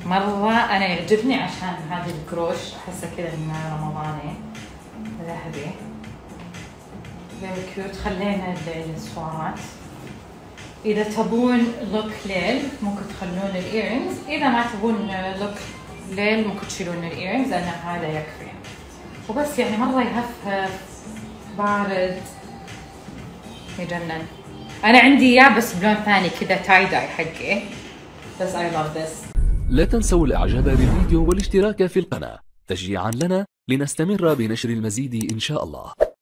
مرة أنا يعجبني عشان هذا القروش، أحسه كذا إنه رمضاني ذهبي very cute. خلينا الإكسسوارات. إذا تبون لوك ليل ممكن تخلون الإيرينجز، إذا ما تبون لوك ليل ممكن تشيلون الإيرينجز لأن هذا يكفي. وبس يعني مرة يهفهف بارد يجنن. أنا عندي إياه بس بلون ثاني كذا تاي داي حقي، بس I love this. لا تنسوا الإعجاب بالفيديو والاشتراك في القناة تشجيعا لنا لنستمر بنشر المزيد إن شاء الله.